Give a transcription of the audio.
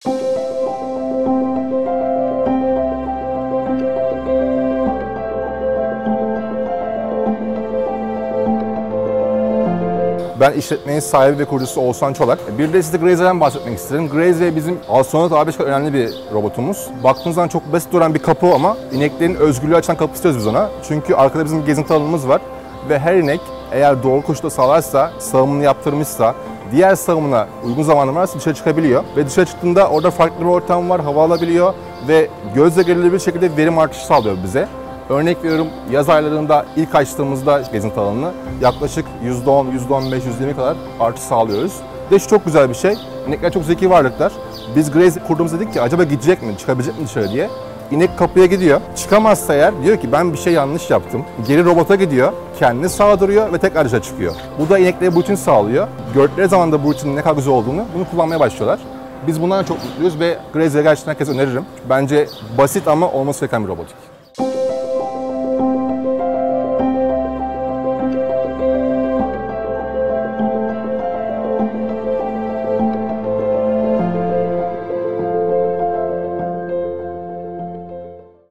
Ben işletmenin sahibi ve kurucusu Oğuzhan Çolak. Bir de size Grazer'den bahsetmek isterim. Grazer bizim Astronot A5 kadar önemli bir robotumuz. Baktığınız zaman çok basit duran bir kapı ama ineklerin özgürlüğü açan kapı istiyoruz biz ona. Çünkü arkada bizim gezinti alanımız var ve her inek eğer doğru koşulda sağlarsa, sağımını yaptırmışsa, diğer sağımına uygun zamanı varsa dışarı çıkabiliyor. Ve dışarı çıktığında orada farklı bir ortam var, hava alabiliyor ve gözle görülür bir şekilde verim artışı sağlıyor bize. Örnek veriyorum, yaz aylarında ilk açtığımızda gezinti alanını yaklaşık %10, %15, %20 kadar artış sağlıyoruz. Bir de şu çok güzel bir şey, inekler çok zeki varlıklar. Biz Grazer kurduğumuzda dedik ki acaba gidecek mi, çıkabilecek mi dışarı diye. İnek kapıya gidiyor, çıkamazsa eğer diyor ki ben bir şey yanlış yaptım. Geri robota gidiyor, kendini sağdırıyor ve tekrar dışarı çıkıyor. Bu da ineklere bu rutin sağlıyor. Gördükleri zaman da bu rutinin ne kadar güzel olduğunu bunu kullanmaya başlıyorlar. Biz bundan çok mutluyuz ve Grazer'ı gerçekten herkese öneririm. Bence basit ama olması gereken bir robotik.